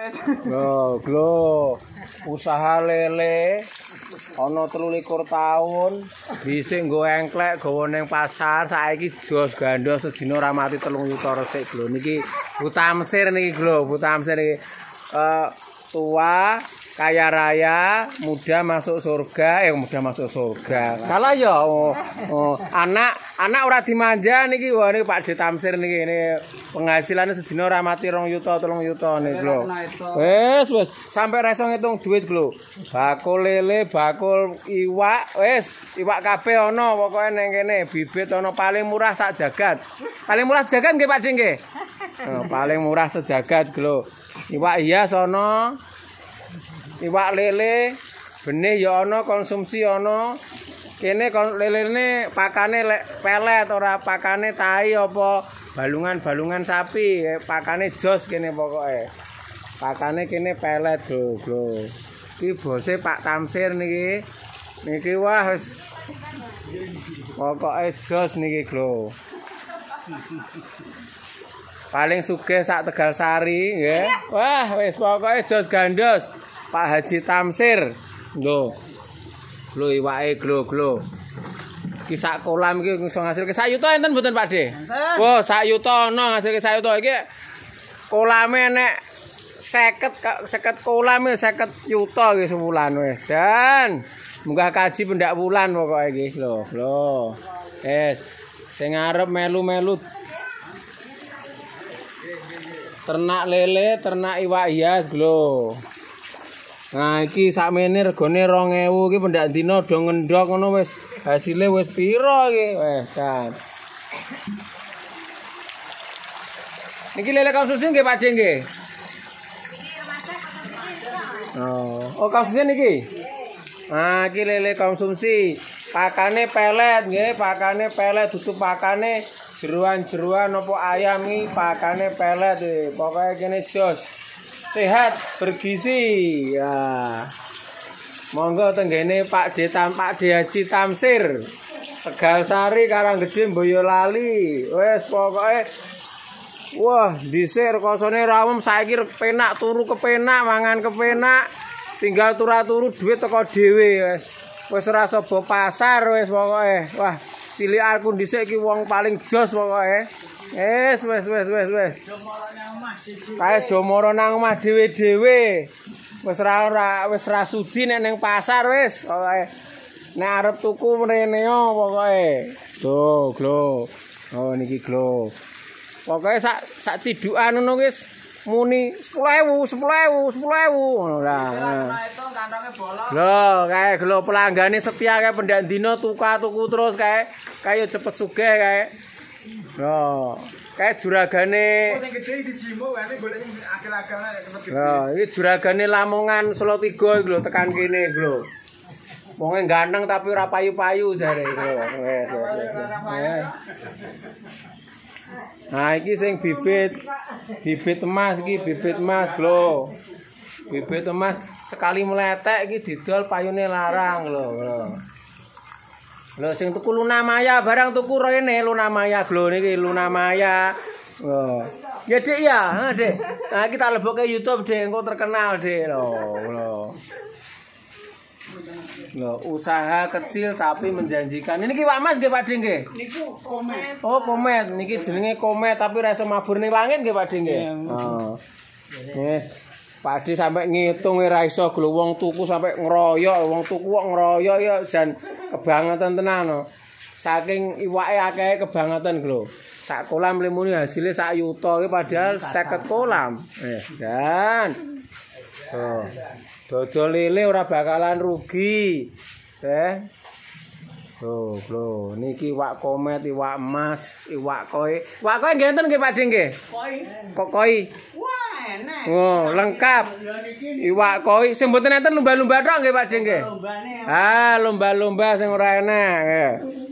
Glo. Usaha lele ana 23 taun, dhisik nggo engklek gawa ning pasar, saiki jos gandos sedina ora mati 3 juta resik glo. Niki Bu Tamsir niki glo, Bu Tamsir iki tua kaya raya, muda masuk surga, muda masuk surga. Kalah ya, anak ora dimanja niki, wah niki Pak D Tamsir niki, ini penghasilannya sedina ora mati 2 juta, 3 juta niki lho. Wes, sampai reso ngitung duit lho. Bakul lele, bakul iwak, wes, iwak kabeh ana pokoke ning kene, bibit ana paling murah sak jagat. Paling murah jagat nggih Pak D nggih. Paling murah sejagat lho. Iwak hias ana. Iwak lele, benih ya ana, konsumsi ana. Kene lelene pakane pelet ora pakane tai apa balungan sapi, pakane jos kene pokoke. Pakane kene pelet lho. Iki bose Pak Tamsir niki. Niki wah wis pokoke jos niki lho. Paling sugih sak Tegalsari nggih. Wah wis pokoke jos gandos. Pak Haji Tamsir. Lho. Lho iwake glo. Iki sak kolam iki iso ngasilke sak yuta enten mboten Pak D? Wah, sak yuta ana ngasilke sak yuta iki. Kolame nek 50 kolam 50 yuta iki sebulan wis. Dan munggah kaji pendak wulan pokoke iki. Lho. Sing arep melu-melu ternak lele, ternak iwak hias glo. Nah iki sakmene regane 2000 iki pendak dina do ngendhok ngono wis hasile wis pira iki wis kan. Niki lele konsumsi nggih Pak D nggih. Oh konsumsi niki. Nah iki lele konsumsi. Pakane pelet nggih, pakane pelet dudu pakane jeruan-jeruan apa ayam iki pakane pelet iki. Pokoke kene jos. Sehat, bergizi. Ya. Monggo tenggene Pak D Haji Tamsir. Tegalsari Karanggede Boyolali. Wes pokoke wah, dhisik rekosane rawem saiki kepenak turu kepenak, mangan kepenak. Tinggal turu duit teko dhewe wes. Wis ora sobo pasar wes pokoke. Wah, cilikanku dhisik iki wong paling jos pokoke. Wes. Kae domoro nang omah dhewe-dhewe. Wis ra sudi nek ning pasar wis pokoke. Nek arep tuku mrene pokoke. Tuh, glo. Oh niki glo. Pokoke sak cidukan ngono wis muni 10.000 ngono lah. Lho, kae glo pelanggane setia kae pendak dina tuku terus kae cepet sugih kae. Lho, kae juragane sing gedhe dijimo wae golek akil-akilane cepet gedhe. Lho, iki juragane Lamongan Solo 3 iki lho tekan kene iki lho. Wonge ganteng tapi ora payu-payu jare iki lho. Wes. Nah, iki sing bibit emas iki, bibit emas lho. Bibit emas sekali meletek iki didol payune larang lho. Lho sing tuku Luna Maya barang tuku rene Luna Maya glo niki Luna Maya. Lho. Ya Dik ya, Dik. Nah kita lebokke YouTube Dik, engko terkenal Dik lho. Lho, usaha kecil tapi menjanjikan. Ini ki Pak Mas nggih Pak D nggih? Niku komet. Oh, komet. Niki jenenge komet tapi ra iso mabur ning langit nggih Pak D nggih. Oh. Wis. Pak D sampai ngitung ora iso glo wong tuku sampai ngeroyok, wong tuku kok ngeroyok ya jan kebangetan tenan no. Saking iwake akeh kebangetan glo. Sak kolam limune hasilnya sak yuta iki padahal 50 kolam. Dan oh. Dodol lele ora bakalan rugi. Tuh, lho, niki iwak komet, iwak emas, iwak koi. Iwak koi nggih enten nggih Pak D nggih? Koi. Wah, enak. Oh, lengkap. Iwak koi sing mboten enten lumba-lumba tok nggih Pak D nggih? Lombane. Ah, lumba-lumba sing ora enak.